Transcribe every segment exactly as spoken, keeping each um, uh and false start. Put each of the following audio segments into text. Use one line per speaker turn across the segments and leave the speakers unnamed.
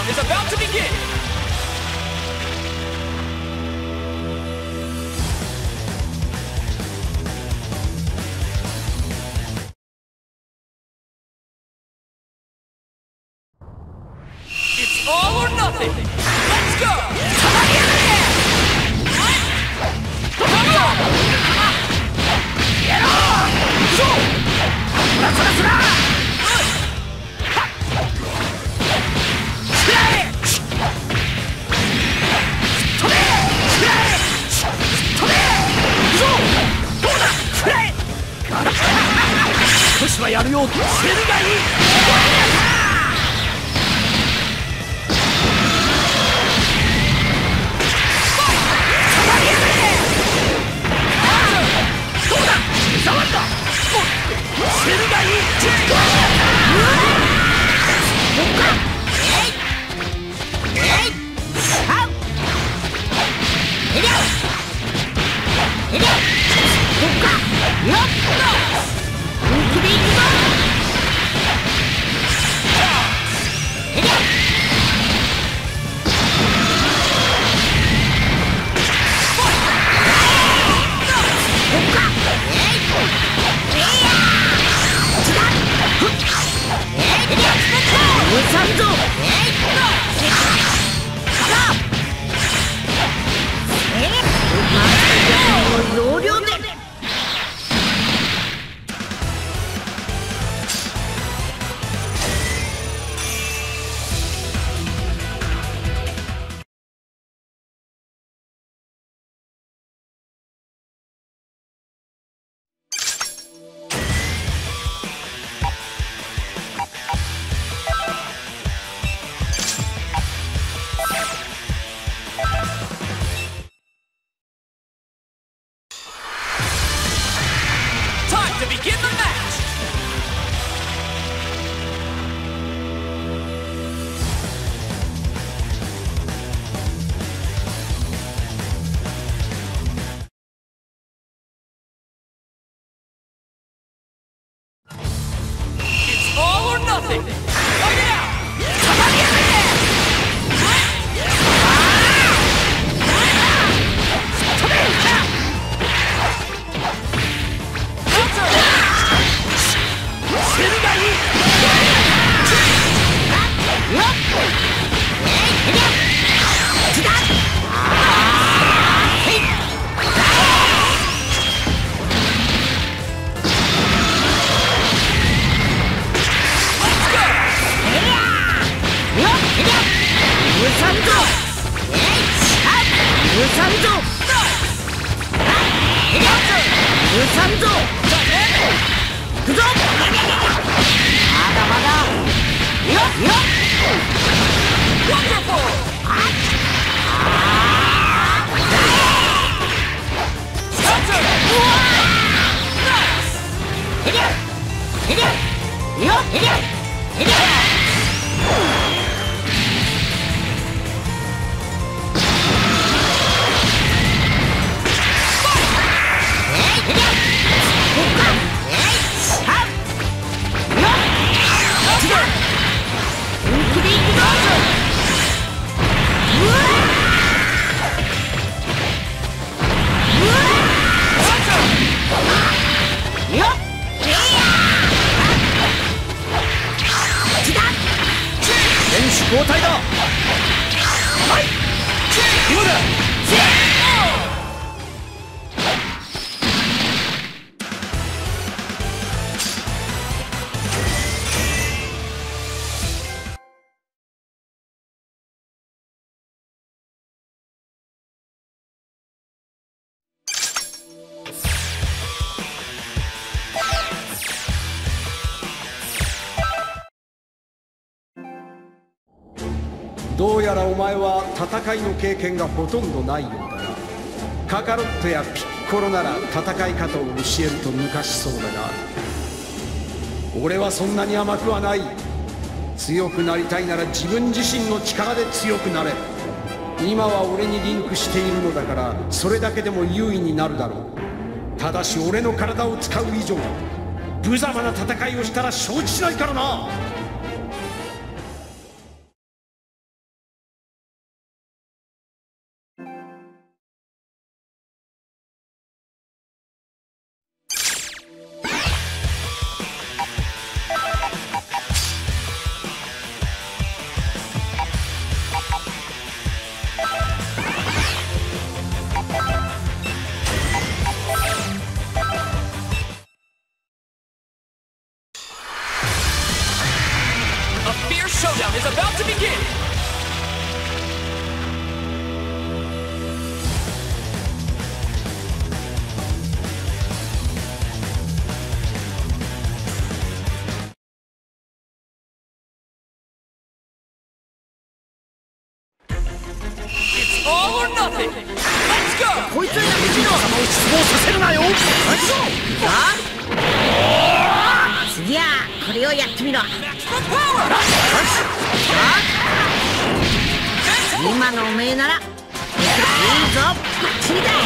round is about to begin! It's all or nothing! Let's go! Come on! Get on! Go!少しはやるようとせるがいい。To begin the match! It's all or nothing! Fight it out!交代だ。はい、今だ。どうやらお前は戦いの経験がほとんどないようだな。カカロットやピッコロなら戦い方を教えると抜かしそうだが、俺はそんなに甘くはない。強くなりたいなら自分自身の力で強くなれ。今は俺にリンクしているのだから、それだけでも優位になるだろう。ただし俺の体を使う以上、無様な戦いをしたら承知しないからな。
showdown is about to begin! It's all or nothing! Let's go!
こいつら無事の様を失望させるなよ。次はこれをやってみろ。今のおめえならいいぞ。バッチリだ。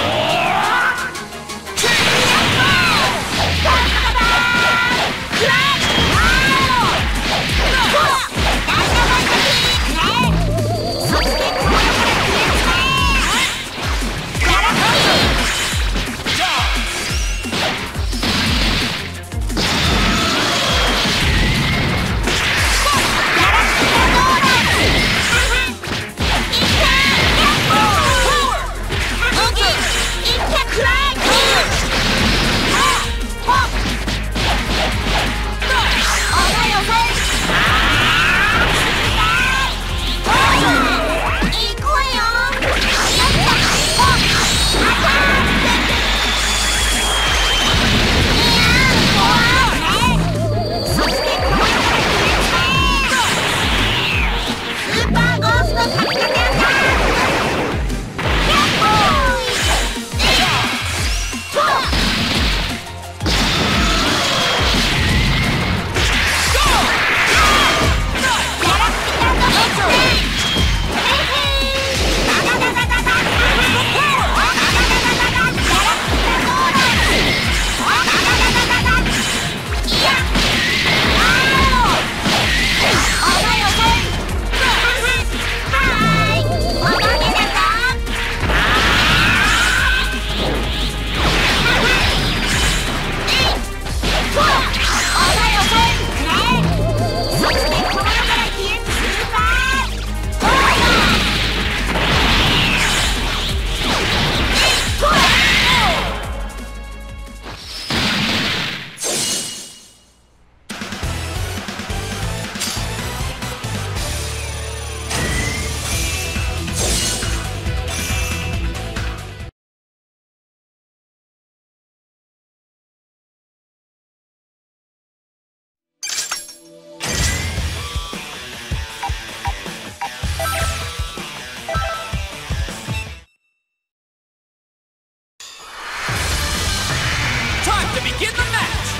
Begin the match!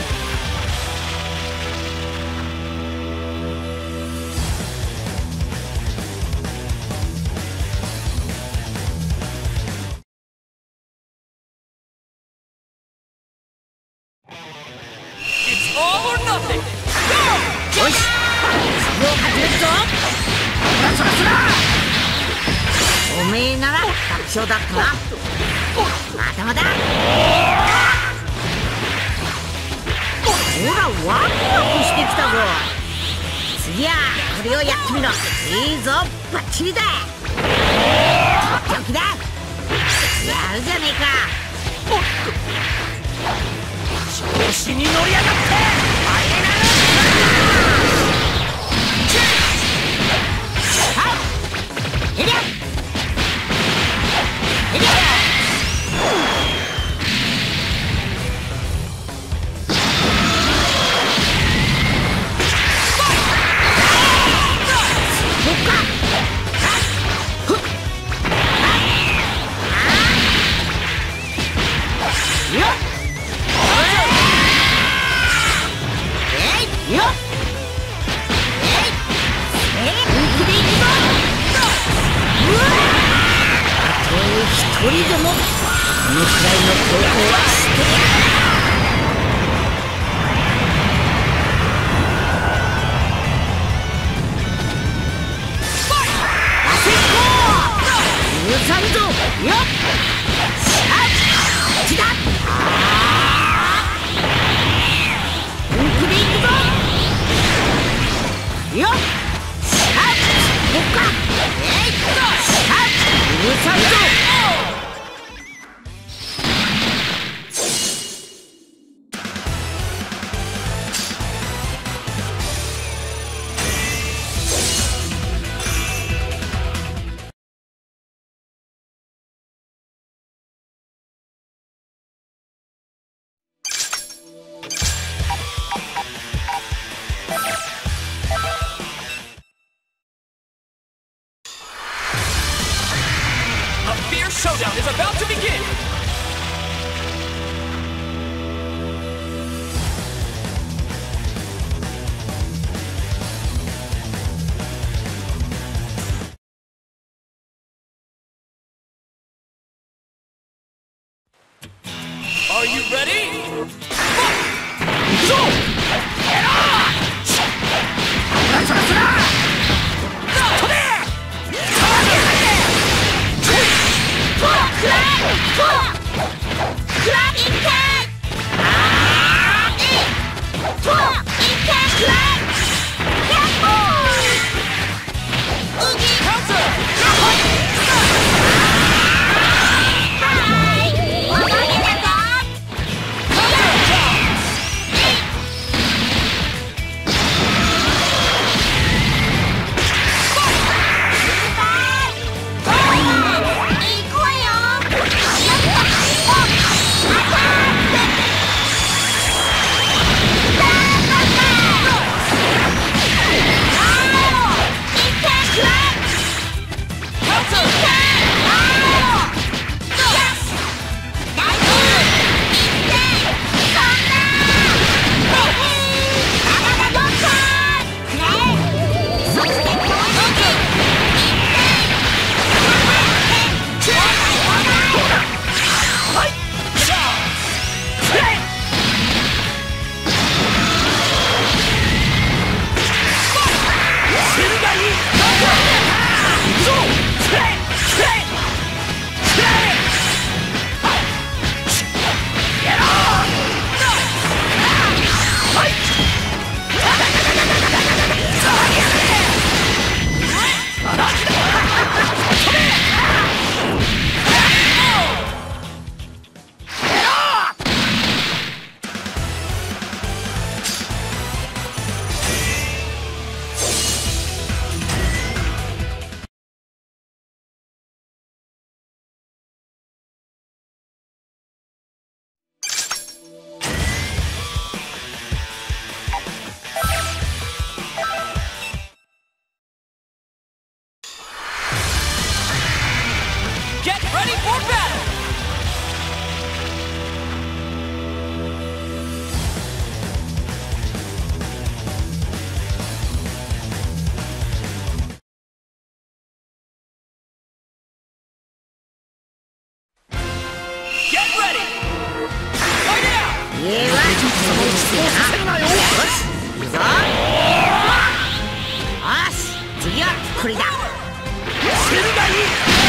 It's all or nothing! Go!
よし、もう始めるぞ。そらそらそら。おめえなら楽勝だったな。まだまだ。ほら、ワクワクしてきたぞ。次はこれをやってみろ。いいぞ、バッチリだ。とっておきだ。やるじゃねえか。調子に乗り上がってファイナルエリアエリア一人でもこのくらいの投稿はしてやる。焦っこ許さんぞよっしゃこっちだ本気でいくぞよっしゃこっかえいっとしゃ許さんぞ望させるなよ。よしいいぞ。よし次はこれだ。
セルがいい。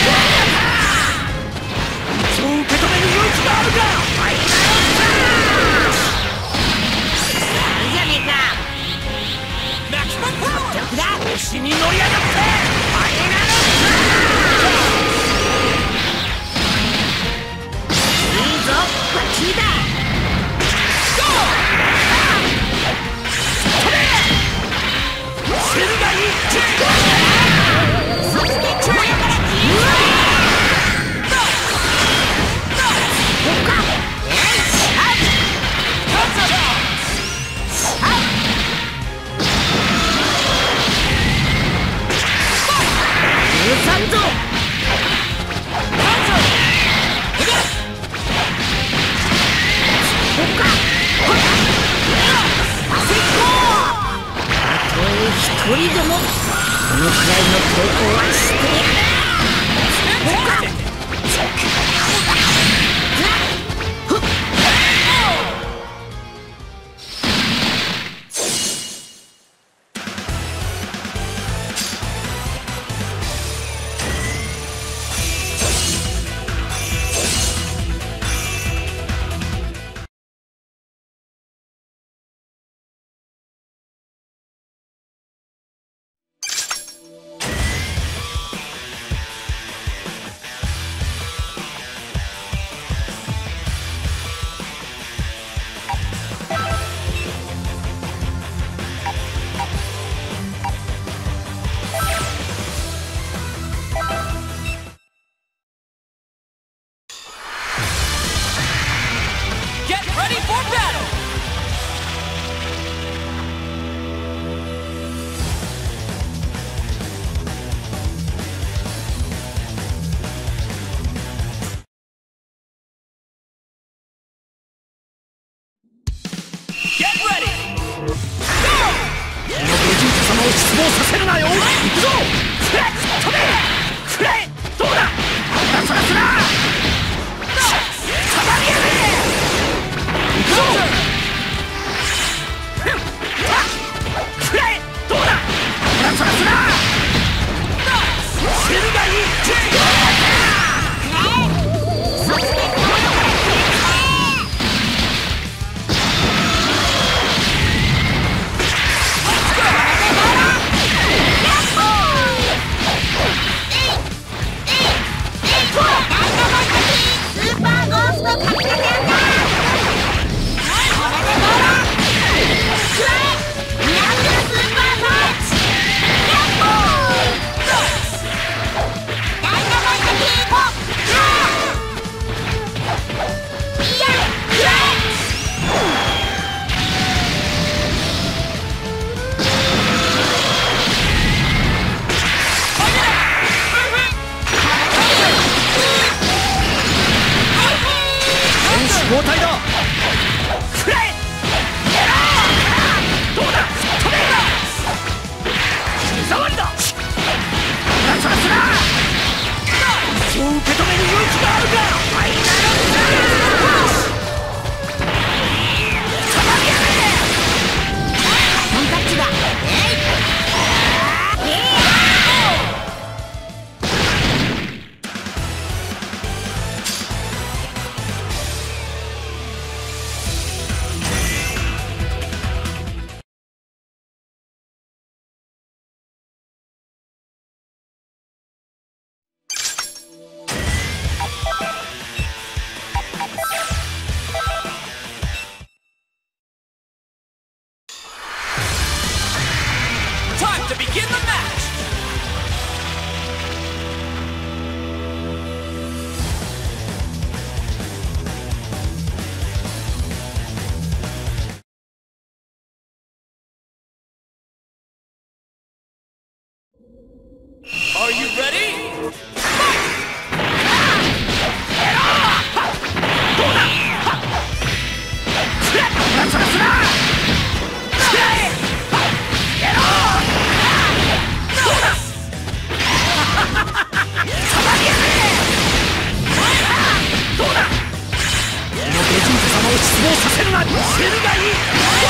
そう受け止める勇気があるか。
ファイナルスター。やるじゃねえか。
マキマパワー。
敵だ。
調子に乗り上がってファイナルスター。
いいぞバッチリだ。
セルがいい。
そして超やから消えこうか。えいし許さんぞ。こうか。焦っこう。たとえ一人でもこのくらいの抵抗はしてやる。こうか。
Get ready for battle! Get ready! Go! このベジータ様を失望させるなよ。行くぞ。くれ飛べくれ。どうだそらそらさばりやれ。行くぞ。くれどうだそらそらセルがいい。交代だ。くれどうだ飛べんだ。手触りだ。そらそらそう受け止める勇気があるか。ファイナルスター。さばりやれ。
ハンカッチだ。えい
Time to begin the match! Are you ready? Fight! どうだくれそらそらくれやろうどうださばりやれどうだこのベジータ様を失望させるな。セルがいい。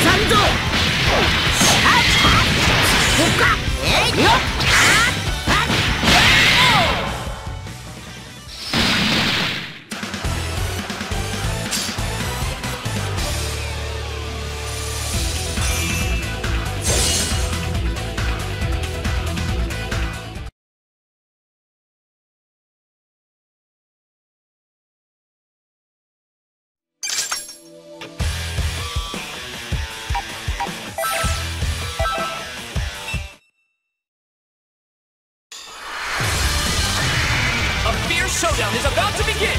かんぞ。そうか。えいよっ。
Showdown is about to begin!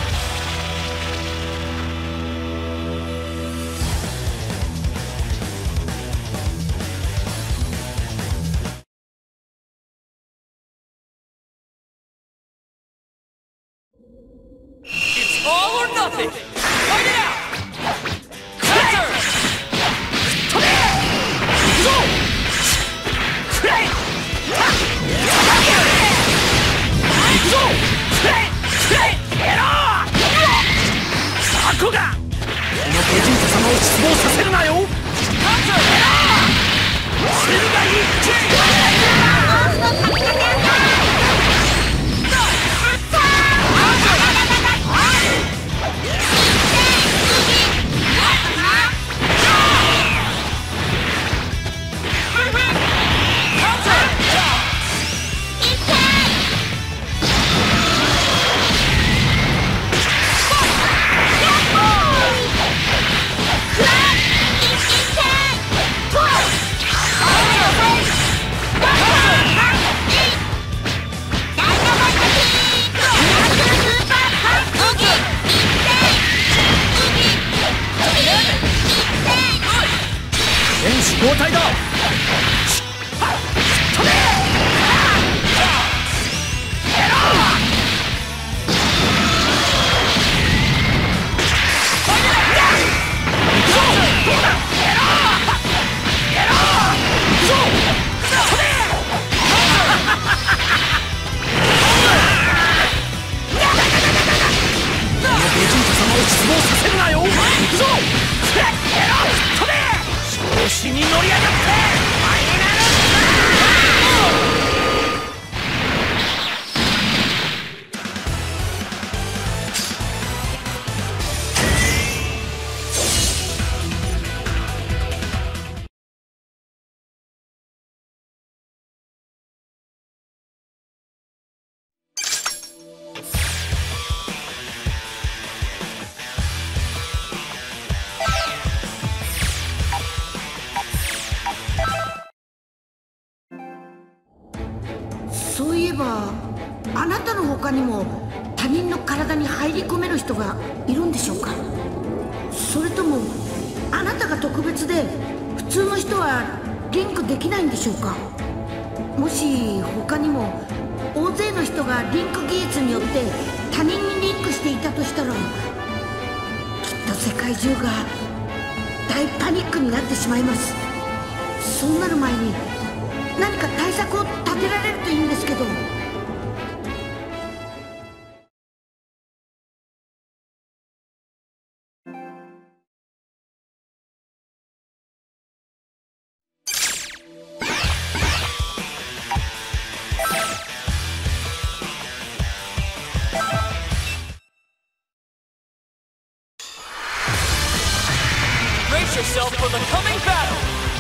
It's all or nothing! Fight it out! Counter! Go! Go! タコがこのベジータ様を失望させるなよ。セルが一気交代だ。ベジータ様を失望させるなよ。行くぞ。調子に乗り上がって
そういえばあなたの他にも他人の体に入り込める人がいるんでしょうか。それともあなたが特別で普通の人はリンクできないんでしょうか。もし他にも大勢の人がリンク技術によって他人にリンクしていたとしたら、きっと世界中が大パニックになってしまいます。そうなる前に何か対策を立てられるといいんですけど。
Brace yourself for the coming battle!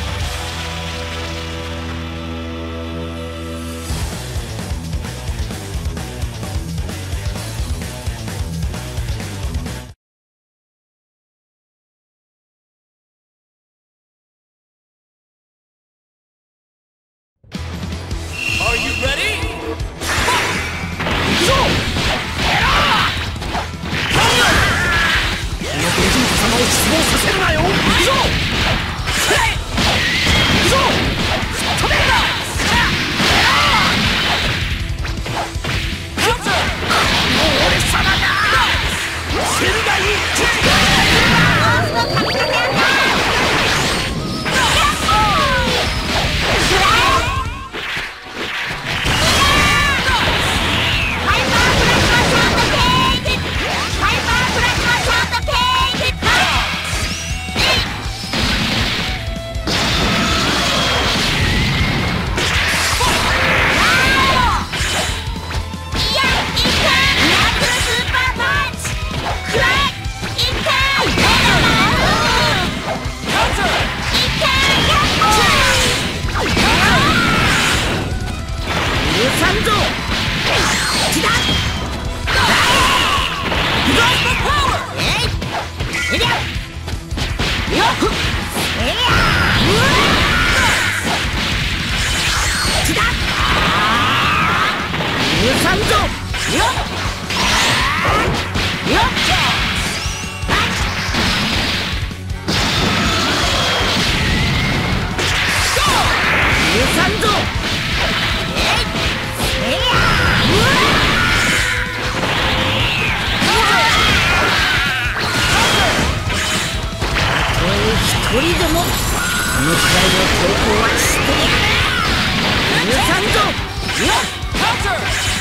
Are you ready? Go! このベジータ様を失望させるなよ。行くぞ。行くぞ。飛べるな。カウンター。もう俺様だ。セルがいい。
よっよっ許さんぞ。えい、えいやー、うわたとえ一人でもこのくらいの抵抗はしてやる。許さんぞ。よっ